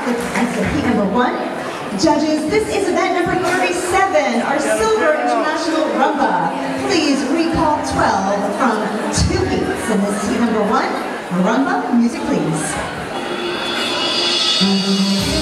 That's heat number 1. Judges, this is event number 37, our Silver International Rumba. Please recall 12 from 2 heats in this heat number 1. Rumba, music please.